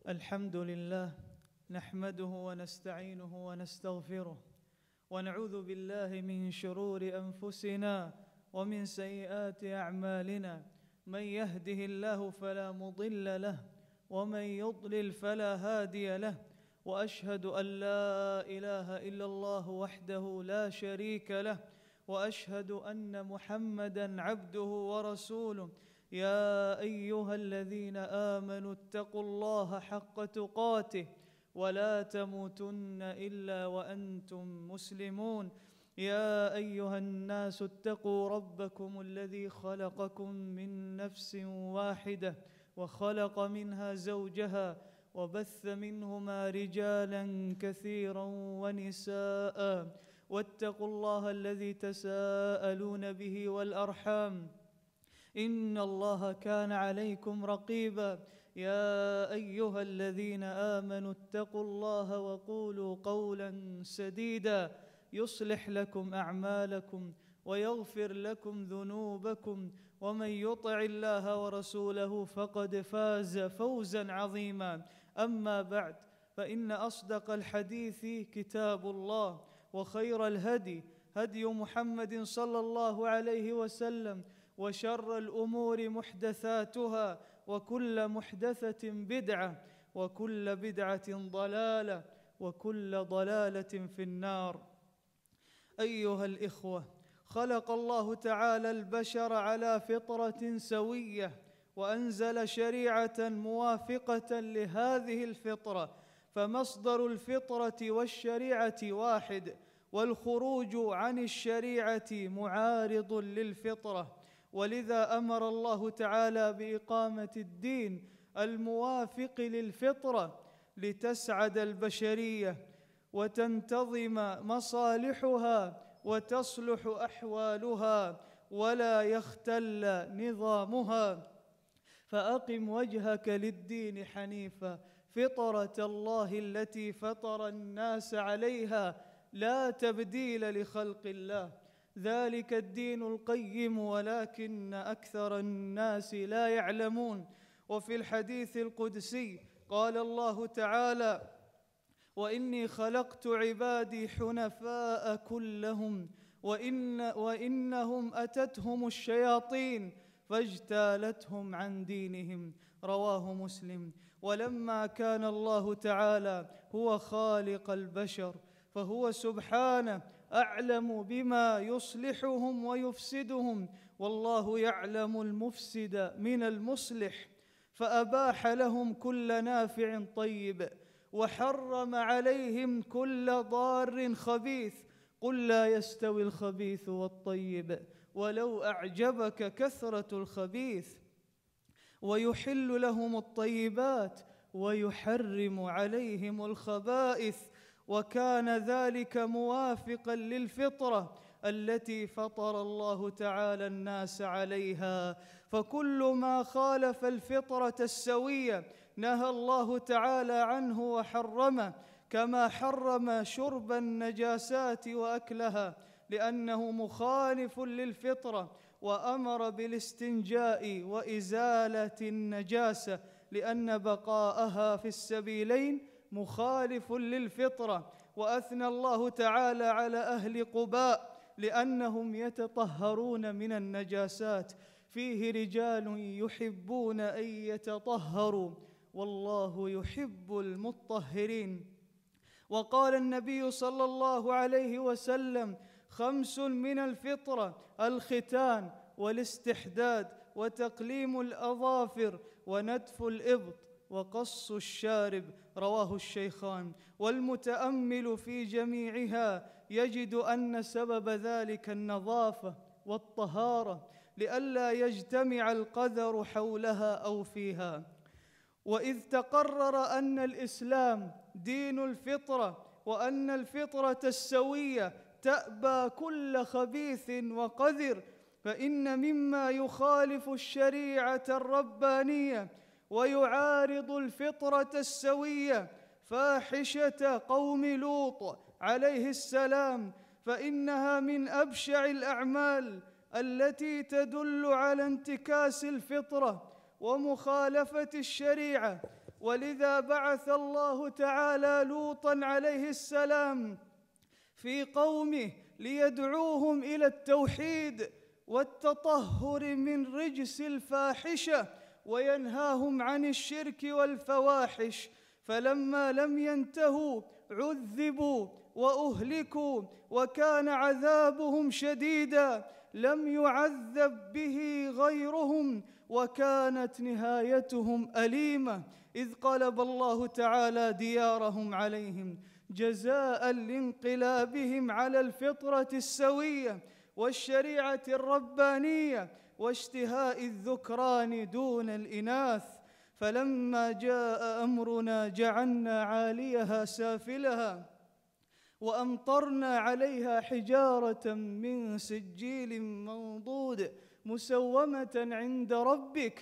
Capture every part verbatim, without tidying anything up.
الحمد لله نحمده ونستعينه ونستغفره ونعوذ بالله من شرور أنفسنا ومن سيئات أعمالنا. من يهده الله فلا مضل له ومن يضلل فلا هادي له، وأشهد أن لا إله إلا الله وحده لا شريك له، وأشهد أن محمدًا عبده ورسوله. يا أيها الذين آمنوا اتقوا الله حق تقاته ولا تموتن إلا وأنتم مسلمون. يا أيها الناس اتقوا ربكم الذي خلقكم من نفس واحدة وخلق منها زوجها وبث منهما رجالا كثيرا ونساء، واتقوا الله الذي تساءلون به والأرحام إن الله كان عليكم رقيبا. يا أيها الذين آمنوا اتقوا الله وقولوا قولا سديدا يصلح لكم أعمالكم ويغفر لكم ذنوبكم، ومن يطع الله ورسوله فقد فاز فوزا عظيما. أما بعد، فإن أصدق الحديث كتاب الله، وخير الهدي هدي محمد صلى الله عليه وسلم، وشر الأمور محدثاتها، وكل محدثة بدعة، وكل بدعة ضلالة، وكل ضلالة في النار. أيها الإخوة، خلق الله تعالى البشر على فطرة سوية، وأنزل شريعة موافقة لهذه الفطرة، فمصدر الفطرة والشريعة واحد، والخروج عن الشريعة معارض للفطرة. ولذا أمر الله تعالى بإقامة الدين الموافق للفطرة لتسعد البشرية وتنتظم مصالحها وتصلح أحوالها ولا يختل نظامها. فأقم وجهك للدين حنيفا فطرة الله التي فطر الناس عليها لا تبديل لخلق الله، ذلك الدين القيم ولكن أكثر الناس لا يعلمون. وفي الحديث القدسي قال الله تعالى: وإني خلقت عبادي حنفاء كلهم وإن وإنهم أتتهم الشياطين فاجتالتهم عن دينهم، رواه مسلم. ولما كان الله تعالى هو خالق البشر، فهو سبحانه أعلم بما يصلحهم ويفسدهم، والله يعلم المفسد من المصلح، فأباح لهم كل نافع طيب، وحرم عليهم كل ضار خبيث. قل لا يستوي الخبيث والطيب ولو أعجبك كثرة الخبيث، ويحل لهم الطيبات ويحرم عليهم الخبائث، وكان ذلك موافقا للفطرة التي فطر الله تعالى الناس عليها. فكل ما خالف الفطرة السوية نهى الله تعالى عنه وحرمه، كما حرم شرب النجاسات وأكلها لأنه مخالف للفطرة، وأمر بالاستنجاء وإزالة النجاسة لأن بقاءها في السبيلين مخالف للفطرة. وأثنى الله تعالى على أهل قباء لأنهم يتطهرون من النجاسات، فيه رجال يحبون أن يتطهروا والله يحب المطهرين. وقال النبي صلى الله عليه وسلم: خمس من الفطرة: الختان والاستحداد وتقليم الأظافر ونتف الإبط وقص الشارب، رواه الشيخان. والمتأمل في جميعها يجد أن سبب ذلك النظافة والطهارة، لئلا يجتمع القذر حولها أو فيها. وإذ تقرر أن الإسلام دين الفطرة، وأن الفطرة السوية تأبى كل خبيث وقذر، فإن مما يخالف الشريعة الربانية ويعارض الفطرة السوية فاحشة قوم لوط عليه السلام، فإنها من أبشع الأعمال التي تدل على انتكاس الفطرة ومخالفة الشريعة، ولذا بعث الله تعالى لوطا عليه السلام في قومه ليدعوهم إلى التوحيد والتطهر من رجس الفاحشة وينهاهم عن الشرك والفواحش، فلما لم ينتهوا عذبوا وأهلكوا وكان عذابهم شديدا، لم يعذب به غيرهم وكانت نهايتهم أليمة، إذ قلب الله تعالى ديارهم عليهم جزاء لانقلابهم على الفطرة السوية والشريعة الربانية واشتهاء الذكران دون الإناث. فلما جاء أمرنا جعلنا عاليها سافلها وأمطرنا عليها حجارة من سجيل منضود مسومة عند ربك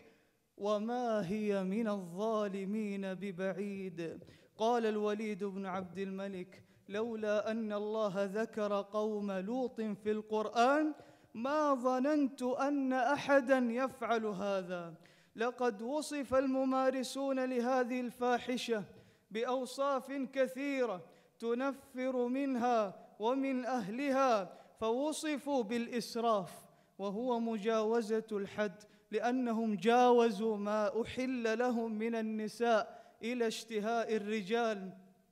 وما هي من الظالمين ببعيد. قال الوليد بن عبد الملك: لولا أن الله ذكر قوم لوط في القرآن ما ظننت أن أحدا يفعل هذا. لقد وصف الممارسون لهذه الفاحشة بأوصاف كثيرة تنفر منها ومن أهلها، فوصفوا بالإسراف وهو مجاوزة الحد، لأنهم جاوزوا ما أحل لهم من النساء إلى اشتهاء الرجال.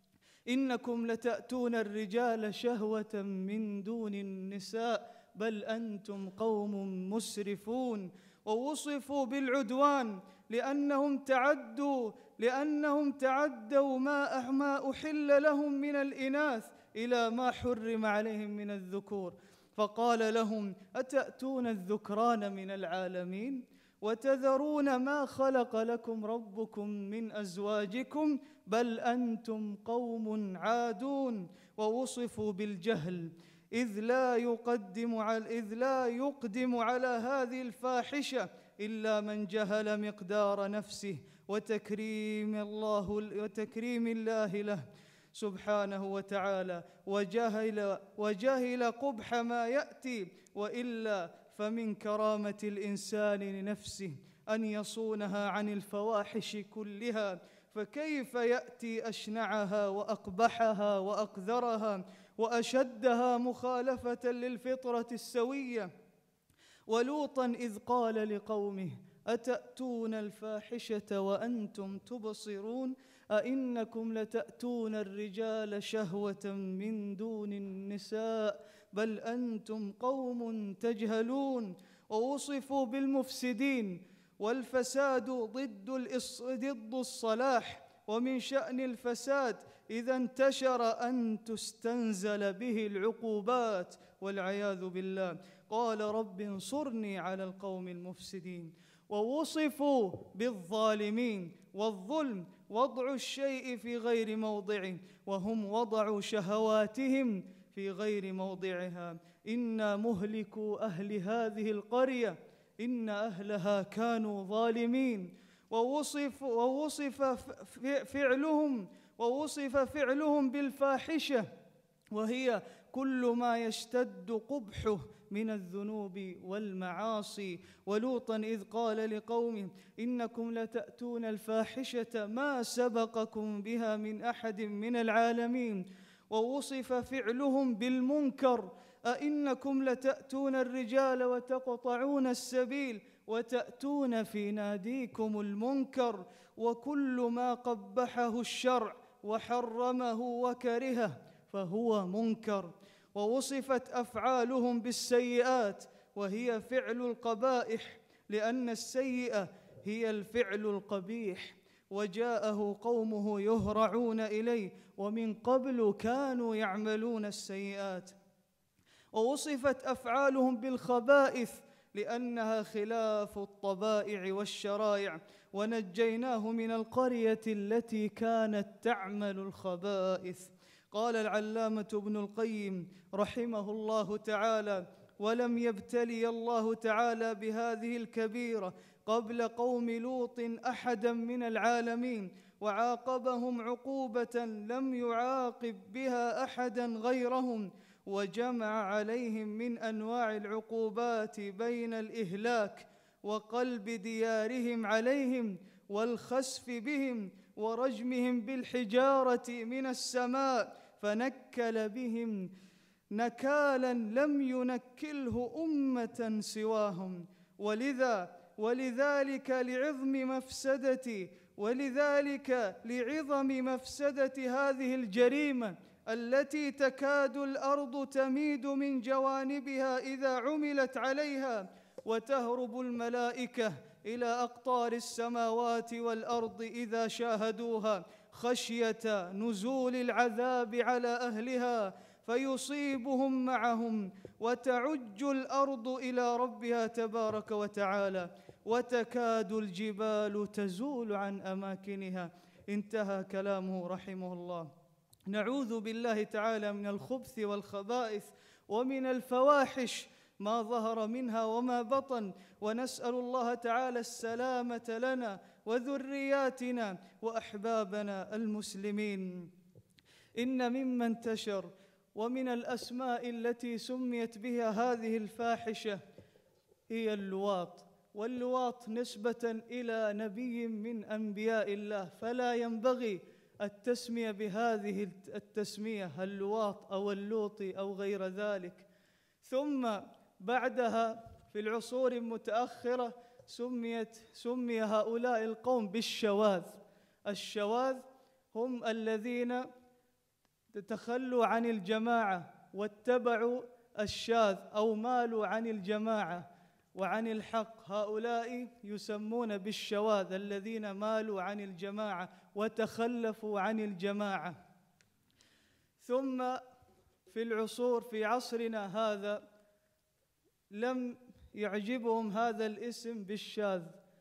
إنكم لتأتون الرجال شهوة من دون النساء بل أنتم قوم مسرفون. ووصفوا بالعدوان لأنهم تعدوا لأنهم تعدوا ما ما أحل لهم من الإناث إلى ما حرم عليهم من الذكور، فقال لهم: أتأتون الذكران من العالمين وتذرون ما خلق لكم ربكم من أزواجكم بل أنتم قوم عادون. ووصفوا بالجهل إذ لا يقدم على إذ لا يقدم على هذه الفاحشة إلا من جهل مقدار نفسه وتكريم الله وتكريم الله له سبحانه وتعالى، وجهل وجهل قبح ما يأتي، وإلا فمن كرامة الإنسان لنفسه أن يصونها عن الفواحش كلها، فكيف يأتي أشنعها وأقبحها وأقذرها وأشدها مخالفة للفطرة السوية. ولوطا إذ قال لقومه: أتأتون الفاحشة وأنتم تبصرون أئنكم لتأتون الرجال شهوة من دون النساء بل أنتم قوم تجهلون. ووصفوا بالمفسدين، والفساد ضد ضد الصلاح، ومن شأن الفساد إذا انتشر أن تستنزل به العقوبات والعياذ بالله. قال: رب انصرني على القوم المفسدين. ووصفوا بالظالمين، والظلم وضع الشيء في غير موضعه، وهم وضعوا شهواتهم في غير موضعها. إنا مهلكو أهل هذه القرية إن أهلها كانوا ظالمين. ووصف ووصف فعلهم ووصف فعلهم بالفاحشة، وهي كل ما يشتد قبحه من الذنوب والمعاصي. ولوطا إذ قال لقومه: إنكم لتأتون الفاحشة ما سبقكم بها من أحد من العالمين. ووصف فعلهم بالمنكر: أئنكم لتأتون الرجال وتقطعون السبيل وتأتون في ناديكم المنكر. وكل ما قبحه الشرع وحرمه وكرهه فهو منكر. ووصفت أفعالهم بالسيئات، وهي فعل القبائح، لأن السيئة هي الفعل القبيح. وجاءه قومه يهرعون إليه ومن قبل كانوا يعملون السيئات. ووصفت أفعالهم بالخبائث، لأنها خلاف الطبائع والشرائع. ونجيناه من القرية التي كانت تعمل الخبائث. قال العلامة ابن القيم رحمه الله تعالى: ولم يبتلي الله تعالى بهذه الكبيرة قبل قوم لوط أحدا من العالمين، وعاقبهم عقوبة لم يعاقب بها أحدا غيرهم، وجمع عليهم من أنواع العقوبات بين الإهلاك وقلب ديارهم عليهم والخسف بهم ورجمهم بالحجارة من السماء فنكل بهم نكالا لم ينكله أمة سواهم. ولذا ولذلك لعظم مفسدة ولذلك لعظم مفسدة هذه الجريمة التي تكاد الأرض تميد من جوانبها إذا عملت عليها، وتهرب الملائكة إلى أقطار السماوات والأرض إذا شاهدوها خشية نزول العذاب على أهلها فيصيبهم معهم، وتعج الأرض إلى ربها تبارك وتعالى، وتكاد الجبال تزول عن أماكنها. انتهى كلامه رحمه الله. نعوذ بالله تعالى من الخبث والخبائث ومن الفواحش ما ظهر منها وما بطن، ونسأل الله تعالى السلامة لنا وذرياتنا وأحبابنا المسلمين. إن مما انتشر ومن الأسماء التي سميت بها هذه الفاحشة هي اللواط، واللواط نسبة إلى نبي من أنبياء الله، فلا ينبغي التسمية بهذه التسمية اللواط أو اللوط أو غير ذلك. ثم بعدها في العصور المتأخرة سميت سمي هؤلاء القوم بالشواذ. الشواذ هم الذين تخلوا عن الجماعة واتبعوا الشاذ أو مالوا عن الجماعة وعن الحق، هؤلاء يسمون بالشواذ الذين مالوا عن الجماعة وتخلفوا عن الجماعة. ثم في العصور في عصرنا هذا لم يعجبهم هذا الاسم بالشاذ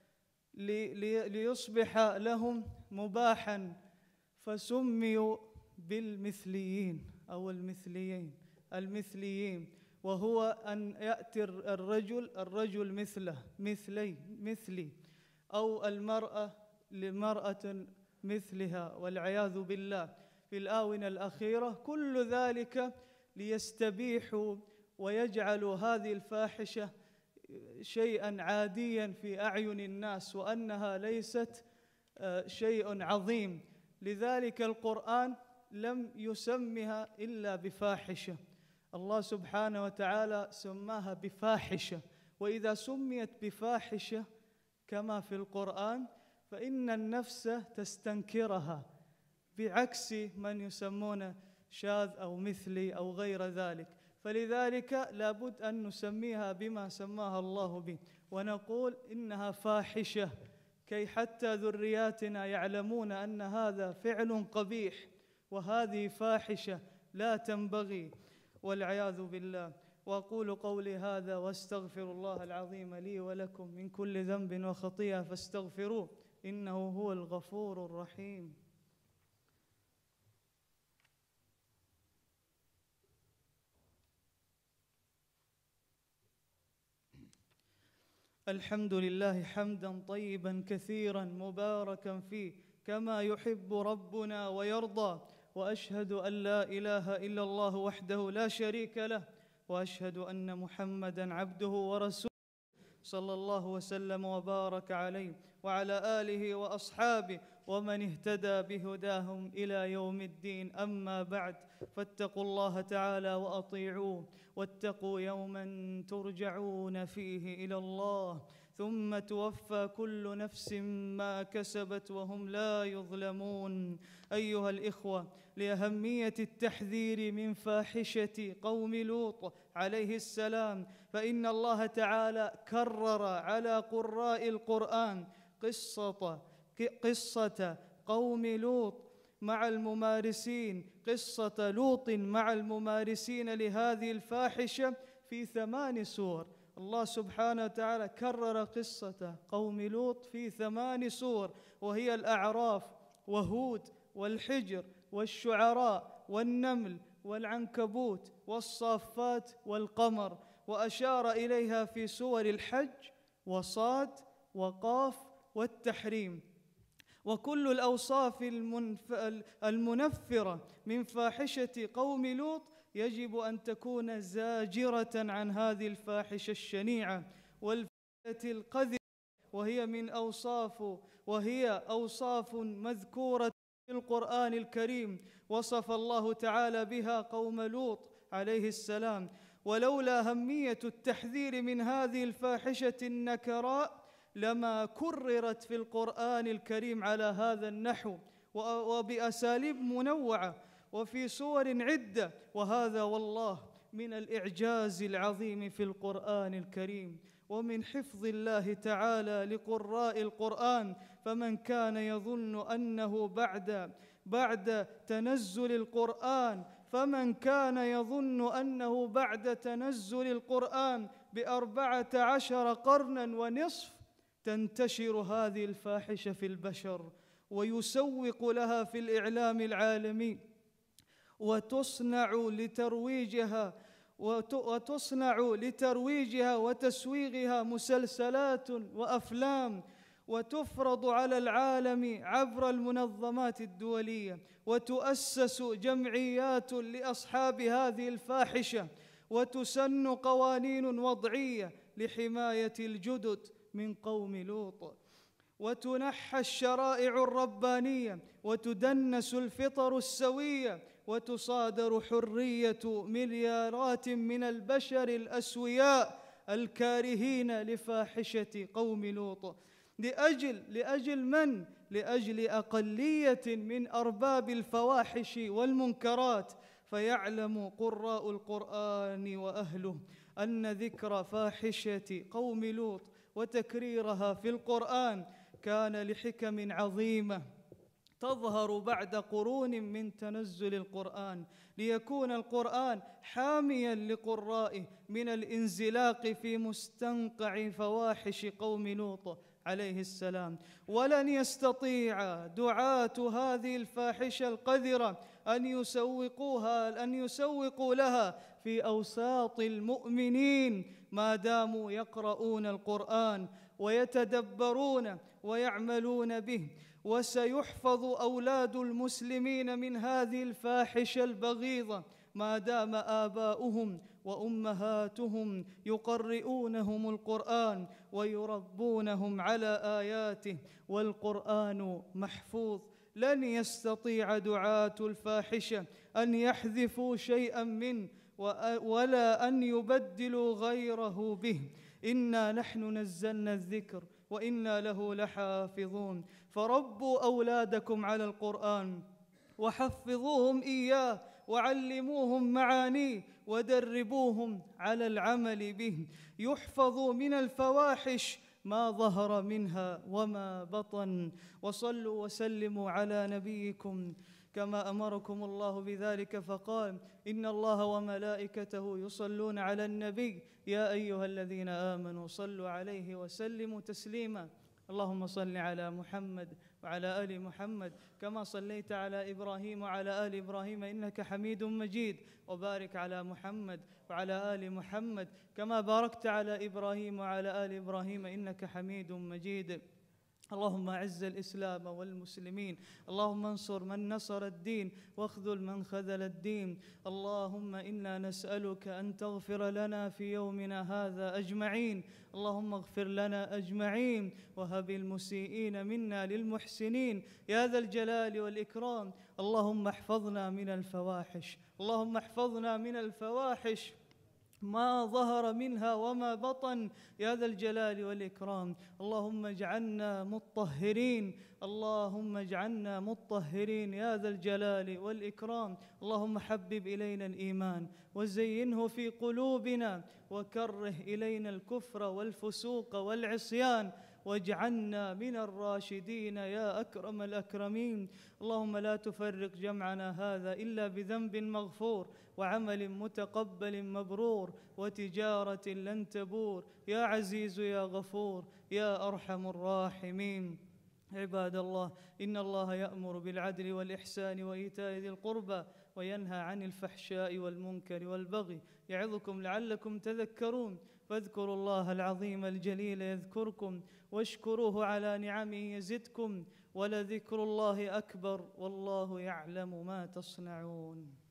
ليصبح لهم مباحا، فسميوا بالمثليين أو المثليين المثليين وهو أن يأتي الرجل الرجل مثله مثلي مثلي أو المرأة لمرأة مثلها والعياذ بالله. في الآونة الأخيرة كل ذلك ليستبيحوا ويجعلوا هذه الفاحشة شيئا عاديا في أعين الناس وأنها ليست شيء عظيم. لذلك القرآن لم يسمها إلا بفاحشة، الله سبحانه وتعالى سماها بفاحشة. وإذا سميت بفاحشة كما في القرآن فإن النفس تستنكرها، بعكس من يسمون شاذ أو مثلي أو غير ذلك. فلذلك لابد أن نسميها بما سماها الله به، ونقول إنها فاحشة كي حتى ذرياتنا يعلمون أن هذا فعل قبيح وهذه فاحشة لا تنبغي والعياذ بالله. وأقول قولي هذا واستغفر الله العظيم لي ولكم من كل ذنب وخطيئة فاستغفروه إنه هو الغفور الرحيم. الحمد لله حمدا طيبا كثيرا مباركا فيه كما يحب ربنا ويرضى، وأشهد أن لا إله إلا الله وحده لا شريك له، وأشهد أن محمدا عبده ورسوله صلى الله وسلم وبارك عليه وعلى آله وأصحابه ومن اهتدى بهداهم إلى يوم الدين. أما بعد، فاتقوا الله تعالى وأطيعوه، واتقوا يوما ترجعون فيه إلى الله ثم توفى كل نفس ما كسبت وهم لا يظلمون. أيها الإخوة، لأهمية التحذير من فاحشة قوم لوط عليه السلام، فإن الله تعالى كرر على قراء القرآن قصة قصة قوم لوط مع الممارسين قصة لوط مع الممارسين لهذه الفاحشة في ثمان سور. الله سبحانه وتعالى كرر قصة قوم لوط في ثمان سور، وهي الأعراف وهود والحجر والشعراء والنمل والعنكبوت والصافات والقمر، وأشار إليها في سور الحج وصاد وقاف والتحريم. وكل الأوصاف المنفرة من فاحشة قوم لوط يجب أن تكون زاجرة عن هذه الفاحشة الشنيعة والفاحشة القذرة وهي من أوصاف وهي أوصاف مذكورة في القرآن الكريم وصف الله تعالى بها قوم لوط عليه السلام. ولولا أهمية التحذير من هذه الفاحشة النكراء لما كررت في القرآن الكريم على هذا النحو وبأساليب منوعة وفي صور عدة، وهذا والله من الإعجاز العظيم في القرآن الكريم ومن حفظ الله تعالى لقراء القرآن. فمن كان يظن أنه بعد بعد تنزل القرآن فمن كان يظن أنه بعد تنزل القرآن بأربعة عشر قرنا ونصف تنتشر هذه الفاحشة في البشر ويسوق لها في الإعلام العالمي وتصنع لترويجها وتصنع لترويجها وتسويغها مسلسلات وأفلام، وتفرض على العالم عبر المنظمات الدولية، وتؤسس جمعيات لأصحاب هذه الفاحشة، وتسن قوانين وضعية لحماية الجدد من قوم لوط، وتنحى الشرائع الربانية، وتدنس الفطر السوية، وتصادر حرية مليارات من البشر الأسوياء الكارهين لفاحشة قوم لوط. لأجل لأجل من؟ لأجل أقلية من أرباب الفواحش والمنكرات. فيعلم قراء القرآن وأهله أن ذكر فاحشة قوم لوط وتكريرها في القرآن كان لحكم عظيمة تظهر بعد قرون من تنزل القرآن، ليكون القرآن حامياً لقرائه من الانزلاق في مستنقع فواحش قوم لوط عليه السلام. ولن يستطيع دعاة هذه الفاحشة القذرة أن يسوقوها أن يسوقوا لها في أوساط المؤمنين ما داموا يقرؤون القرآن ويتدبرون ويعملون به. وسيحفظ أولاد المسلمين من هذه الفاحشة البغيضة ما دام آباؤهم وأمهاتهم يقرؤونهم القرآن ويربونهم على آياته، والقرآن محفوظ. لن يستطيع دعاة الفاحشة أن يحذفوا شيئا منه ولا أن يبدلوا غيره به. إنا نحن نزلنا الذكر وإنا له لحافظون. فربوا أولادكم على القرآن وحفظوهم إياه وعلموهم معانيه ودربوهم على العمل به. يحفظوا من الفواحش ما ظهر منها وما بطن. وصلوا وسلموا على نبيكم كما أمركم الله بذلك فقال: إن الله وملائكته يصلون على النبي يا أيها الذين آمنوا صلوا عليه وسلموا تسليما. اللهم صل على محمد وعلى آل محمد كما صليت على إبراهيم وعلى آل إبراهيم إنك حميد مجيد، وبارك على محمد وعلى آل محمد كما باركت على إبراهيم وعلى آل إبراهيم إنك حميد مجيد. اللهم أعز الإسلام والمسلمين، اللهم انصر من نصر الدين واخذل من خذل الدين. اللهم إنا نسألك أن تغفر لنا في يومنا هذا أجمعين، اللهم اغفر لنا أجمعين وهب المسيئين منا للمحسنين يا ذا الجلال والإكرام. اللهم احفظنا من الفواحش، اللهم احفظنا من الفواحش ما ظهر منها وما بطن يا ذا الجلال والإكرام. اللهم اجعلنا مطهرين، اللهم اجعلنا مطهرين يا ذا الجلال والإكرام. اللهم حبب إلينا الإيمان وزينه في قلوبنا وكره إلينا الكفر والفسوق والعصيان واجعلنا من الراشدين يا أكرم الأكرمين. اللهم لا تفرق جمعنا هذا إلا بذنب مغفور وعمل متقبل مبرور وتجارة لن تبور يا عزيز يا غفور يا أرحم الراحمين. عباد الله، إن الله يأمر بالعدل والإحسان وإيتاء ذي القربى وينهى عن الفحشاء والمنكر والبغي يعظكم لعلكم تذكرون. فاذكروا الله العظيم الجليل يذكركم واشكروه على نعمه يزدكم ولذكر الله أكبر والله يعلم ما تصنعون.